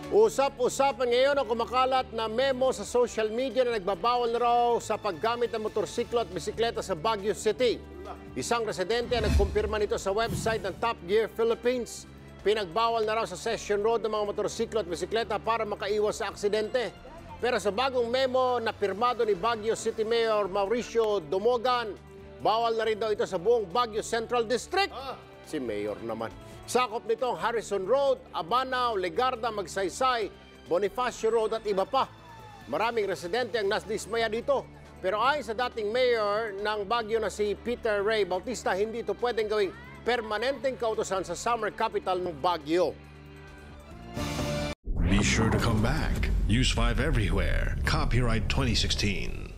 Usap-usapan ngayon ang kumakalat na memo sa social media na nagbabawal na raw sa paggamit ng motorsiklo at bisikleta sa Baguio City. Isang residente ang nagkumpirma nito sa website ng Top Gear Philippines. Pinagbawal na raw sa Session Road ng mga motorsiklo at bisikleta para makaiwas sa aksidente. Pero sa bagong memo na pirmado ni Baguio City Mayor Mauricio Dumogan, bawal na rin daw ito sa buong Baguio Central District. Si Mayor naman. Sakop nito ang Harrison Road, Abanao, Legarda, Magsaysay, Bonifacio Road at iba pa. Maraming residente ang nasdismaya dito. Pero ayon sa dating mayor ng Baguio na si Peter Ray Bautista, hindi ito pwedeng gawing permanenteng kautusan sa summer capital ng Baguio. Be sure to come back. Use 5 everywhere. Copyright 2016.